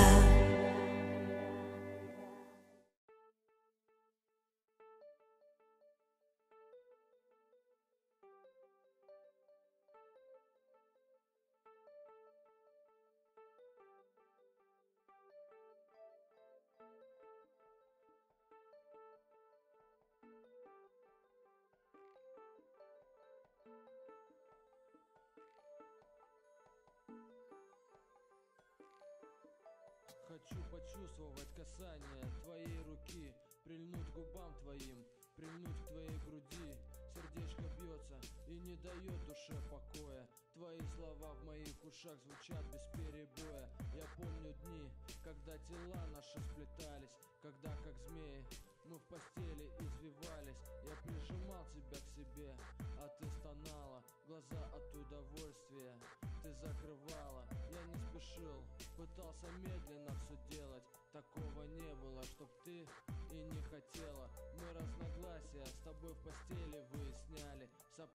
Хочу почувствовать касание твоей руки, прильнуть к губам твоим, прильнуть к твоей груди. Сердечко бьется и не дает душе покоя. Твои слова в моих ушах звучат без перебоя. Я помню дни, когда тела наши сплетались, когда как змеи мы в постели извивались. Я прижимал тебя к себе, а ты стонала, глаза от удовольствия ты закрывала. Я не спешил, пытался медленно все делать. Такого не было, чтоб ты и не хотела. Мы разногласия с тобой в постели выясняли.